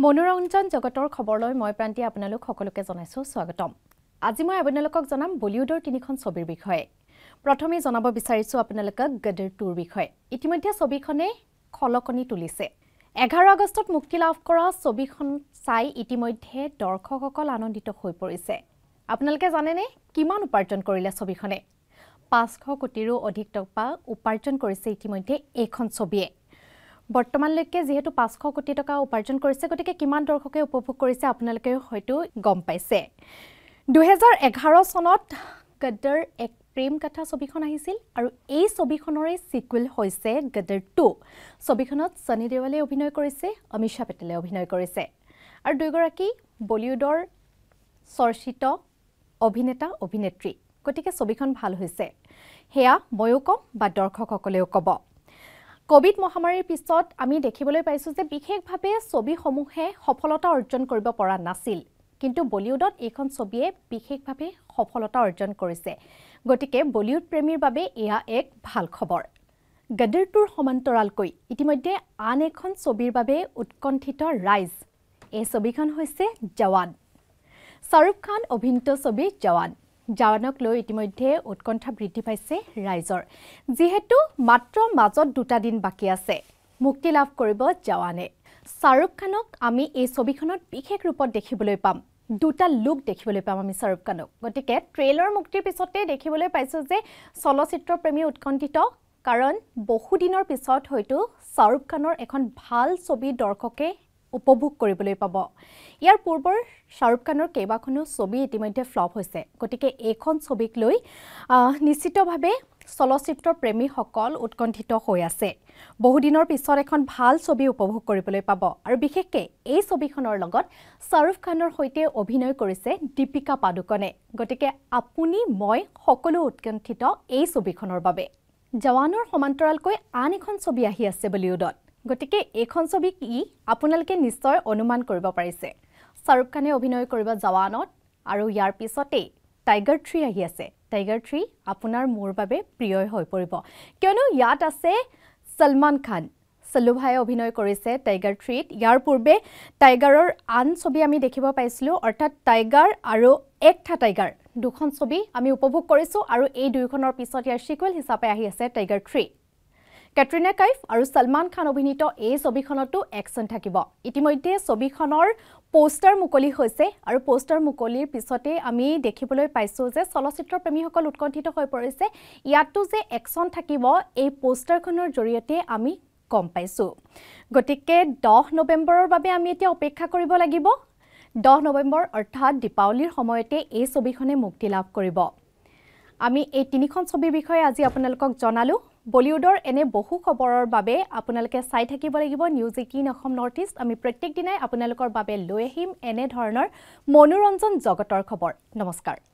মনোৰঞ্জন জগতৰ খবৰলৈ মই প্ৰান্তি আপোনালোক সকলোকে জনাইছো স্বাগতম। আজি মই আপোনালোকক জনাম বলিউডৰ তিনিখন ছবিৰ বিষয়ে। প্ৰথমে জনাব বিচাৰিছো আপোনালোকক গদৰ 2ৰ বিষয়ে। ইতিমধ্যে ছবিখনে খলকনি তুলিছে। 11 আগষ্টত মুক্তি লাভ কৰা ছবিখন চাই ইতিমধ্যে দৰ্শকসকল আনন্দিত হৈ পৰিছে। আপোনালোকে জানেনে কিমান উপাৰ্জন কৰিলে ছবিখনে? 500 কোটিৰো অধিক টকা উপাৰ্জন কৰিছে ইতিমধ্যে এইখন ছবিয়ে। বৰ্তমানলৈকে যেহেতু 500 কোটি টকা উপাৰ্জন কৰিছে গতিকে কিমান দৰ্শকে উপভোগ কৰিছে আপোনালোকে হয়তো গম পাইছে। 2011 চনত গদৰ এক প্ৰেম কথা ছবিখন আহিছিল আৰু এই ছবিখনৰে সিকুৱেল হৈছে গদৰ 2। ছবিখনত সনি দেওলে অভিনয় কৰিছে, অমিশা পেটেলে অভিনয় কৰিছে আৰু দুইগৰাকী বলিউডৰ চৰ্চিত অভিনেতা অভিনেত্ৰী। গতিকে ছবিখন ভাল হৈছে। হেয়া ময়ো কম বা দৰ্শকসকলেও ক'ব। কোভিড মহামাৰীৰ পিছত আমি দেখিবলৈ পাইছো যে বিশেষভাৱে ছবিসমূহে সফলতা অৰ্জন কৰিব পৰা নাছিল, কিন্তু বলিউডত এইখন ছবিয়ে বিশেষভাৱে সফলতা অৰ্জন কৰিছে। গতিকে বলিউড প্ৰেমীৰ বাবে এয়া এক ভাল খবৰ। গদৰ 2ৰ সমান্তৰালকৈ ইতিমধ্যে আন এখন ছবিৰ বাবে উৎকণ্ঠিত ৰাইজ। এই ছবিখন হৈছে জৱান। শাহৰুখ খান অভিনীত ছবি জৱান। জৱানক লৈ ইতিমধ্যে উৎকণ্ঠা বৃদ্ধি পাইছে ৰাইজৰ, যিহেতু মাত্ৰ মাজত 2টা দিন বাকি আছে মুক্তি লাভ কৰিব জৱানে। শাহৰুখ খানক আমি এই ছবিখনত বিশেষ ৰূপত দেখিবলৈ পাম। 2টা লুক দেখিবলৈ পাম আমি শাহৰুখ খানক। গতিকে ট্ৰেইলাৰ মুক্তিৰ পিছতে দেখিবলৈ পাইছো যে চলচ্চিত্ৰ প্ৰেমী উৎকণ্ঠিত, কাৰণ বহু দিনৰ পিছত হয়তো শাহৰুখ খানৰ এখন ভাল ছবি দৰ্শকে উপভোগ কৰিবলৈ পাব। ইয়াৰ পূৰ্বৰ শাহৰুখ খানৰ কেইবাখনো ছবি ইতিমধ্যে ফ্লপ হৈছে। গতিকে এইখন ছবিক লৈ নিশ্চিতভাৱে চলচ্চিত্ৰ প্ৰেমীসকল উৎকণ্ঠিত হৈ আছে। বহুদিনৰ পিছত এখন ভাল ছবি উপভোগ কৰিবলৈ পাব আৰু বিশেষকৈ এই ছবিখনৰ লগত শাহৰুখ খানৰ সৈতে অভিনয় কৰিছে দীপিকা পাডুকনে। গতিকে আপুনি মই সকলো উৎকণ্ঠিত এই ছবিখনৰ বাবে। জৱানৰ সমান্তৰালকৈ আন এখন ছবি আহি আছে বলিউডত। গতিকে এইখন ছবি কি আপোনালোকে নিশ্চয় অনুমান কৰিব পাৰিছে। শাহৰুখ খানে অভিনয় কৰিব জৱানত আৰু ইয়াৰ পিছতেই টাইগাৰ 3 আহি আছে। টাইগাৰ 3 আপোনাৰ মোৰ বাবে প্ৰিয় হৈ পৰিব, কিয়নো ইয়াত আছে সলমান খান। সল্লু ভাই অভিনয় কৰিছে টাইগাৰ 3ত। ইয়াৰ পূৰ্বে টাইগাৰৰ আন ছবি আমি দেখিব পাইছিলোঁ, অৰ্থাৎ টাইগাৰ আৰু এক থা টাইগাৰ, দুখন ছবি আমি উপভোগ কৰিছোঁ আৰু এই দুইখনৰ পিছত ইয়াৰ সিকুৱেল হিচাপে আহি আছে টাইগাৰ 3। কেটৰিনা কাইফ আৰু সলমান খান অভিনীত এই ছবিখনতো একশ্যন থাকিব। ইতিমধ্যে ছবিখনৰ পোষ্টাৰ মুকলি হৈছে আৰু পোষ্টাৰ মুকলিৰ পিছতে আমি দেখিবলৈ পাইছোঁ যে চলচ্চিত্ৰ প্ৰেমীসকল উৎকণ্ঠিত হৈ পৰিছে। ইয়াতো যে একশ্যন থাকিব এই পোষ্টাৰখনৰ জৰিয়তে আমি গম পাইছোঁ। গতিকে 10 নৱেম্বৰৰ বাবে আমি এতিয়া অপেক্ষা কৰিব লাগিব। 10 নৱেম্বৰ অৰ্থাৎ দীপাৱলীৰ সময়তে এই ছবিখনে মুক্তি লাভ কৰিব। আমি এই তিনিখন ছবিৰ বিষয়ে আজি আপোনালোকক জনালোঁ। বলিউডৰ এনে বহু খবৰৰ বাবে আপোনালোকে চাই থাকিব লাগিব নিউজ 18 অসম নৰ্থ ইষ্ট। আমি প্ৰত্যেক দিনাই আপোনালোকৰ বাবে লৈ আহিম এনে ধৰণৰ মনোৰঞ্জন জগতৰ খবৰ। নমস্কাৰ।